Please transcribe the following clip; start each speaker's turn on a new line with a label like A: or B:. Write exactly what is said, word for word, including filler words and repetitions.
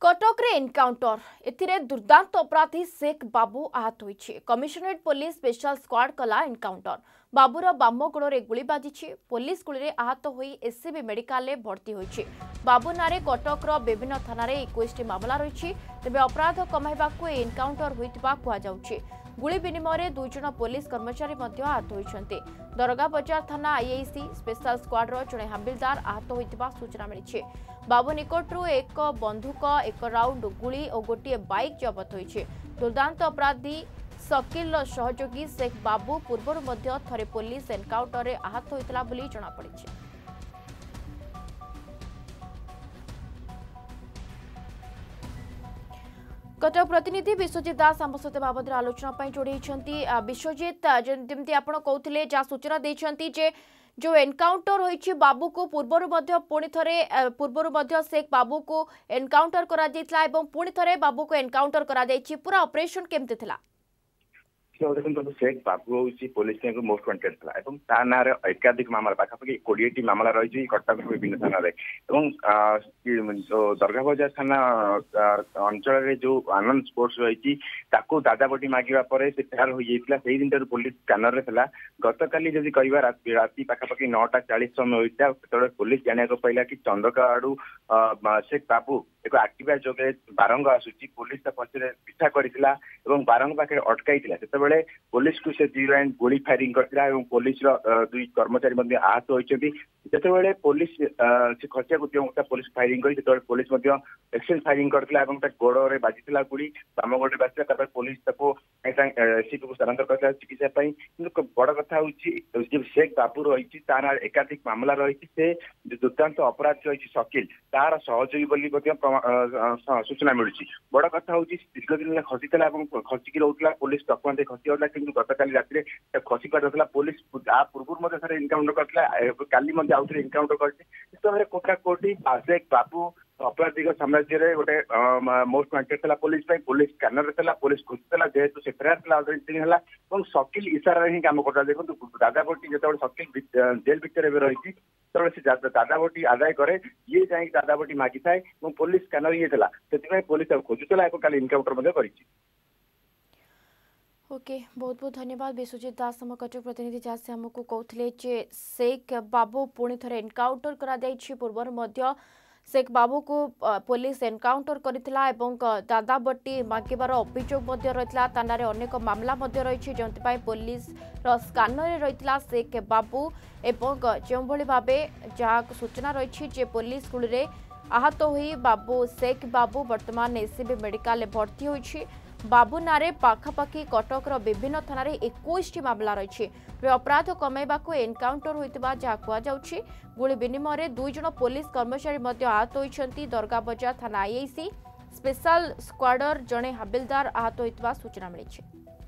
A: कटक रे एनकाउंटर एथिरे दुर्दांत अपराधी शेख बाबू आहत होइछि। कमिशनरेट पुलिस स्पेशल स्क्वाड कला एनकाउंटर। बाबूर बाम गोड़े गुली बाजी। पुलिस गुली आहत होई एससीबी मेडिकल में भर्ती होइछि। बाबू नारे कटक विभिन्न थाना इक्कीस मामला रही। तेज अपराध कमाइबाकू एनकाउंटर होइतिबा कुआ जाउछि। गुली विनिमय दुई जन पुलिस कर्मचारी आहत होइछन्ते। दरगा बजार थाना आईआईसी स्पेशल स्क्वाड्र जड़े हाबिलदार आहत होइतिबा सूचना मिली। बाबू निकटरू एक बंधुक एक राउंड गुली और गोटे बाइक जबत होइछि। दुर्दांत अपराधी शकील सहयोगी शेख बाबू पूर्वर मध्य थरे पुलिस एनकाउंटर रे आहत होइतला बोली जणा पड़िछि। कटक प्रतिनिधि विश्वजित दास आम सहित बाबद आलोचना जोड़ी। विश्वजित जमी आप कहते जहाँ सूचना देते जे जो एनकाउंटर होइछि बाबू को पूर्वर मध्य पुणी थरे पूर्वर मध्य शेख बाबू को एनकाउंटर करा जायतिला एवं पुणी थरे बाबू को एनकाउंटर करा जायछि। पूरा ऑपरेशन केमते थिला?
B: देखो शेख बाबू हूँ पुलिस मोस्ट वांटेड था ता ना एकाधिक मामला पाखापाखि कोड़े मामला रही कटक विभिन्न थाना दरगा बजार थाना अंचल जो आनंद स्पोर्ट्स रही दादाबटी मागिबा परे से फेरार हो जाइतिला। सेही दिन पुलिस स्कानर रे गत काली जदि कहबा राति पाखापाखि नौटा चालीस समय होइता सेतबे पुलिस जानिया पाइला कि चंदका आड़ू शेख बाबू एक एक्टिवा जोगे बारंग आसुची पुलिस पछरे पिछा करथिला एवं बारंग पाखे अटकाइतिला। सेतबेले पुलिस को से जीरो एंड गोली फायरिंग करथिला एवं पुलिस रो दुई कर्मचारी मध्ये आहत होइछथि। जेतेबेले पुलिस से खसिया को दियों पुलिस फायरिंग करी सेतबेले पुलिस मध्ये एक्शन फायरिंग करथिला एवं ता गोड़ रे बाजिथिला गुली बाम गोड़े बाजिथिला। तबे पुलिस ताको एसी को स्थानांतर करथिला चिकित्सा पई। किंतु बड़ कथा होछि जे शेख बाबू रहिछि तार एकाधिक मामला रहिछि से दुर्दांत अपराध रहिछि शकील तार सहयोगी बोली मध्ये सूचना मिलूँ। बड़ कथा हूँ दीर्घ दिन खसीला खसिकी रोला पुलिस डकुमेंट खसी होता कि गत काली रात खसी पारा पुलिस पूर्व एनकाउंटर करता काली आउ थे एनकाउंटर कर कोटा कोटी शेख बाबू अपराधिक साम्राज्य गोटे मोस्ट वांटेड था पुलिस पुलिस स्कानर था पुलिस खोजुला जेहेतु से फेरार था शकील इशारा ही काम करता। देखो दादाबटी जो शकील जेल भितर रही से दादाबटी आदाय करे ये जाए दादाबटी मागी थाए पुलिस स्कानर ये था पुलिस खोजुला काली एनकाउंटर कर।
A: ओके बहुत बहुत धन्यवाद विश्वजित दास आम कटक प्रतिनिधि जहाँ से आमको कहते शेख बाबू पुणी थे एनकाउंटर करा पूर्व मध्य शेख बाबू को पुलिस एनकाउंटर करथिला एवं दादाबटी मागिबार अभियोग रही थाना अनेक मामला रही जो पुलिस स्कानर रही शेख बाबू एवं जो भाव जहाँ सूचना रही पुलिस गुली आहत होई बाबू शेख बाबू वर्तमान एससीबी मेडिकल भर्ती होइछि। बाबू नारे पाखापाखि कटक विभिन्न थाना इक्कीस मामला रही। अपराध कमाइबाकू एनकाउंटर होइतिबा जहाँ कुआ जाउछि। गुली विनिमय दुई जन पुलिस कर्मचारी आहत होइछन्ति। दरगा बजार थाना आईआईसी स्पेशल स्क्वाडर जड़े हाबिलदार आहत होइतिबा सूचना मिली।